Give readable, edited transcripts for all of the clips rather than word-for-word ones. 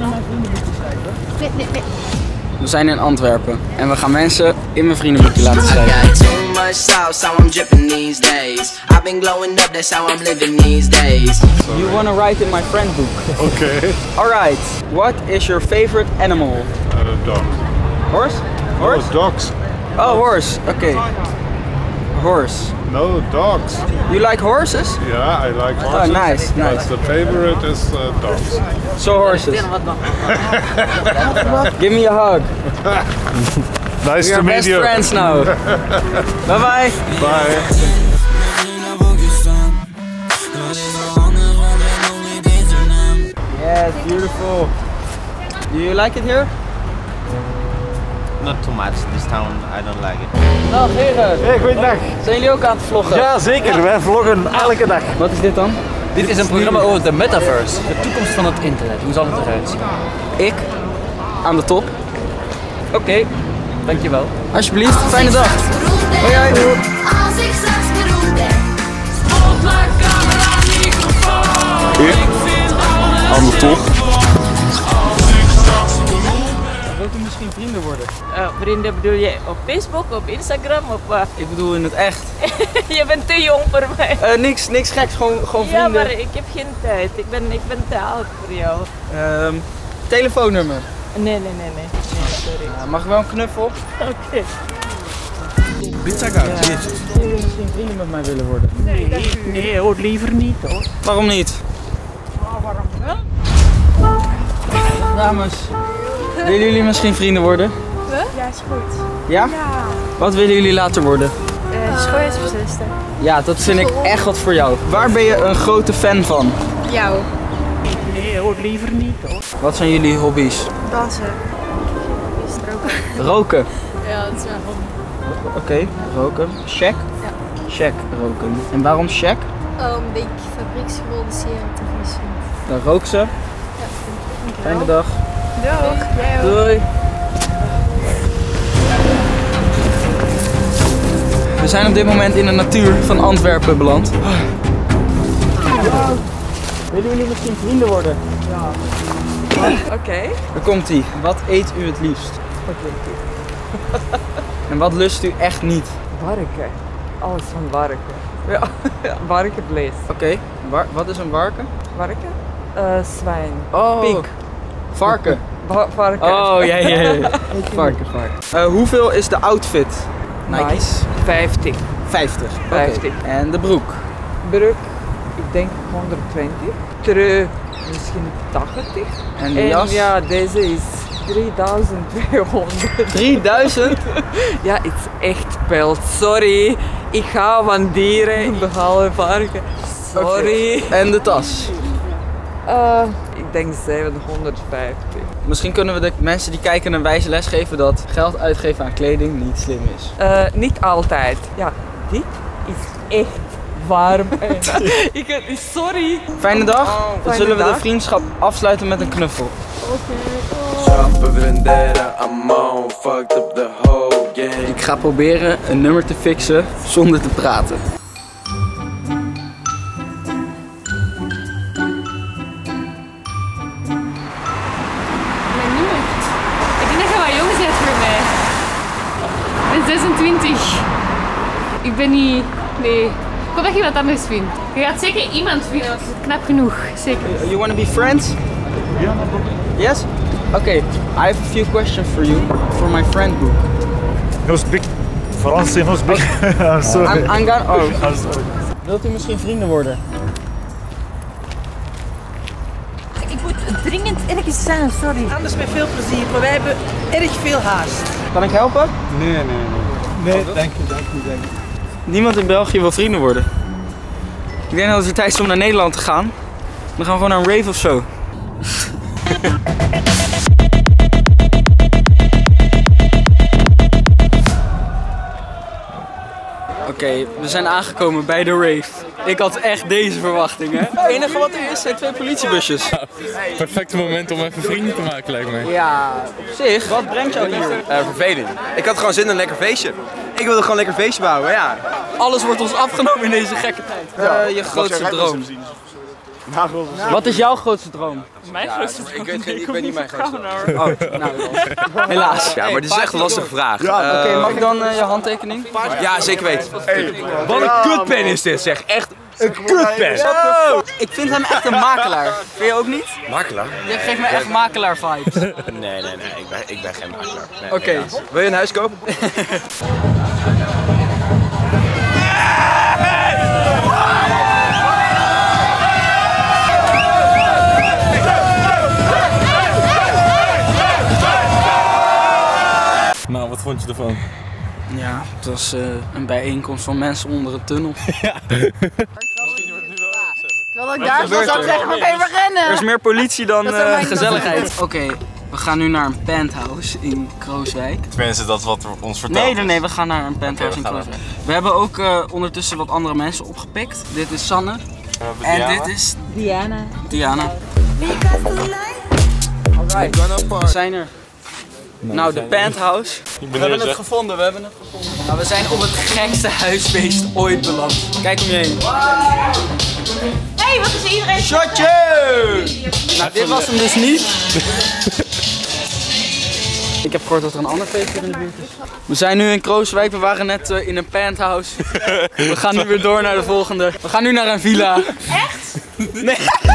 mijn vriendenboekje schrijven? Nee. We zijn in Antwerpen en we gaan mensen in mijn vriendenboekje laten schrijven. You wanna write in my friend book? Okay. Alright, what is your favorite animal? Dog. Horse? Horse? Oh, dogs. Oh, horse. Okay. Horse. No, dogs. You like horses? Yeah, I like horses. Oh, nice. But the favorite is dogs. So horses. Give me a hug. Nice We to are meet best you. friends now. Bye bye. Bye. Yes, beautiful. Do you like it here? Not too much. This town, I don't like it. Dag heren. Hey, goeiedag. Zijn jullie ook aan het vloggen? Ja, zeker. Wij vloggen elke dag. Wat is dit dan? Dit is een programma over de metaverse, de toekomst van het internet. Hoe zal het eruit zien? Ik aan de top. Oké, dankjewel. Alsjeblieft, fijne dag. Hoi hoi. Als ik straks beroemd ben. Spotlight, camera, microfoon. Aan de top. Wilt u misschien vrienden worden? Vrienden bedoel je op Facebook, op Instagram, op... Ik bedoel in het echt. Je bent te jong voor mij. Niks geks, gewoon vrienden. Ja, maar ik heb geen tijd. Ik ben te oud voor jou. Telefoonnummer. Nee, sorry. Mag ik wel een knuffel? Oké. Pizza Zou je misschien vrienden met mij willen worden? Nee hoor, liever niet hoor. Waarom niet? Waarom wel? Dames, willen jullie misschien vrienden worden? Ja, is goed. Ja? Wat willen jullie later worden? Schoolhuisbeslisten. Ja, dat vind ik echt wat voor jou. Waar ben je een grote fan van? Jou. Nee hoor, liever niet hoor. Wat zijn jullie hobby's? Dansen. Is het roken? Roken. Ja, dat is mijn hobby. Oké, roken. Check? Ja. Check, roken. En waarom check? Omdat ik fabrieksgerolde sigaretten te vies vind. Dan rook ze. Ja, Fijne dag. Doeg. Jij ook. Doei. We zijn op dit moment in de natuur van Antwerpen beland. Willen jullie misschien vrienden worden? Oké. Daar komt ie. Wat eet u het liefst? En wat lust u echt niet? Varken. Alles van varken. Ja, varkenvlees. Oké, wat is een varken? Varken? Zwijn. Oh, Pik. varken. Varken. Oh, ja. Varken. Hoeveel is de outfit? Nike's? Nice. 50. 50. Oké. 50. En de broek? Broek, ik denk 120. Trui, misschien 80. En de jas? Ja, deze is 3200. 3000? Ja, het is echt pelt. Sorry. Ik hou van dieren, behalve varken. Sorry. Okay. En de tas? Ik denk 750. Misschien kunnen we de mensen die kijken een wijze les geven dat geld uitgeven aan kleding niet slim is. Niet altijd. Ja, dit is echt warm. Sorry. Fijne dag. Dan Fijne zullen we dag. de vriendschap afsluiten met een knuffel. Ik ga proberen een nummer te fixen zonder te praten. Mijn nummer. Ik denk dat je wat jong bent voor mij. Ik ben 26. Ik ben niet... Nee. Ik hoop dat je wat anders vindt. Je gaat zeker iemand vinden, want het is knap genoeg. Zeker. You want to be friends? Yeah. Yes? Okay, I have a few questions for you for my friend book. No speak Frans, no speak. I'm sorry. I'm gonna... Oh. I'm sorry. Wilt u misschien vrienden worden? Ik moet dringend ergens zijn, sorry. Anders met veel plezier, maar wij hebben erg veel haast. Kan ik helpen? Nee. Nee, dank je. Niemand in België wil vrienden worden. Ik denk dat het weer tijd is om naar Nederland te gaan. Dan gaan we gewoon naar een rave of zo. Oké, we zijn aangekomen bij de rave. Ik had echt deze verwachtingen. Het enige wat er is zijn 2 politiebusjes. Perfecte moment om even vrienden te maken, lijkt mij. Ja, op zich. Wat brengt jou hier? Verveling. Ik had gewoon zin in een lekker feestje. Ik wilde gewoon een lekker feestje bouwen, ja. Alles wordt ons afgenomen in deze gekke tijd. Je grootste droom. Wat is jouw grootste droom? Mijn grootste droom? Ik weet niet mijn grootste Oh, nou, helaas. Ja, maar dit is echt een lastige vraag. Oké, mag ik dan je handtekening? Ja, zeker weten. Wat een kutpen is dit, zeg. Echt een kutpen. Ik vind hem echt een makelaar. Vind je ook niet? Makelaar? Je geeft me echt makelaar vibes. Nee. Ik ben geen makelaar. Nee, Oké. nee. Wil je een huis kopen? Nou, wat vond je ervan? Ja, het was een bijeenkomst van mensen onder een tunnel. Terwijl ik daar zo zou zeggen, oké, we rennen. Er is meer politie dan gezelligheid. Oké, we gaan nu naar een penthouse in Krooswijk. Tenminste, dat is wat ons vertelt. Nee, we gaan naar een penthouse in Krooswijk. We hebben ook ondertussen wat andere mensen opgepikt. Dit is Sanne. En dit is Diana. Alright, we zijn er. Nou, de penthouse. We hebben het gevonden. Nou, we zijn op het gekste huisfeest ooit beland. Kijk om je heen. Hey, wat is iedereen? Shotje! Nou, dit was hem dus niet. Ik heb gehoord dat er een ander feestje in de buurt is. We zijn nu in Krooswijk, we waren net in een penthouse. We gaan nu weer door naar de volgende. We gaan nu naar een villa. Echt? Nee.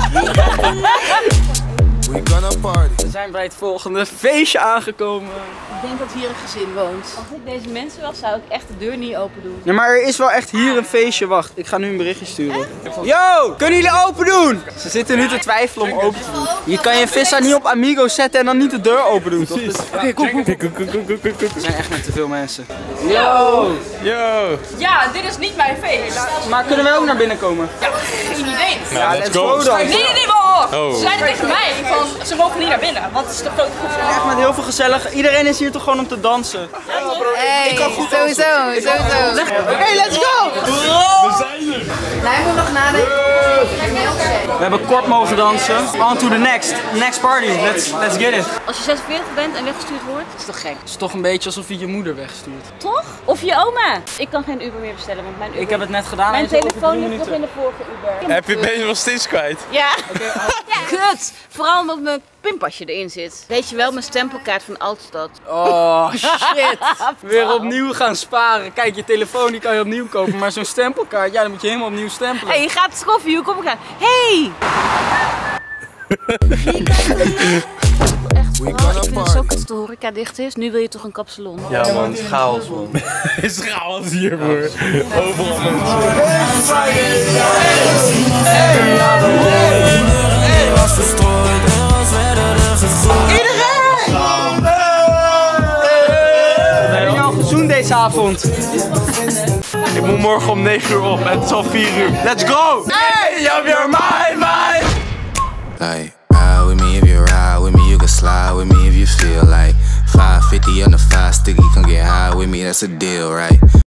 We zijn bij het volgende feestje aangekomen. Ik denk dat hier een gezin woont. Als ik deze mensen was, zou ik echt de deur niet open doen. Ja, maar er is wel echt hier een feestje. Wacht, ik ga nu een berichtje sturen. Yo, kunnen jullie open doen? Ze zitten nu te twijfelen om open te doen. Je kan je vissa niet op Amigo zetten en dan niet de deur open doen, toch? Oké, kom. Er zijn echt net te veel mensen. Yo! Ja, dit is niet mijn feest. Maar kunnen wij ook naar binnen komen? Ja, geen idee. Ja, let's go dan. Nee, wacht. Ze zeiden tegen mij van, ze mogen niet naar binnen, want het is de grote groep. Echt met heel veel gezellig. Iedereen is hier toch gewoon om te dansen. Hey, ik kan goed sowieso. Oké, let's go! We zijn er! Wij moeten nog nadenken. We hebben kort mogen dansen. On to the next party. Let's get it. Als je 46 bent en weggestuurd wordt, is toch gek? Het is toch een beetje alsof je je moeder wegstuurt. Toch? Of je oma. Ik kan geen Uber meer bestellen, want mijn Uber... Ik heb het net gedaan. Mijn telefoon ligt nog in de vorige Uber. Ben je nog steeds kwijt? Ja. Kut! Vooral omdat mijn pinpasje erin zit. Weet je wel, mijn stempelkaart van Altstad. Oh shit! Weer opnieuw gaan sparen. Kijk, je telefoon die kan je opnieuw kopen, maar zo'n stempelkaart, ja, dan moet je helemaal opnieuw stempelen. Hé, je gaat koffie, hoe kom ik aan? Hey! Echt vooral, ik vind het zo kut dat de horeca dicht is. Nu wil je toch een kapsalon? Ja man, het is chaos man. Het is chaos hiervoor. Overal mensen. We hebben jou gezoend deze avond. Ik moet morgen om 9 uur op en het is al 4 uur. Let's go! Hey, you're my mind! Like, ride with me if you ride with me, you can slide with me if you feel like 550 on the 5 sticky, come get high with me, that's a deal, right?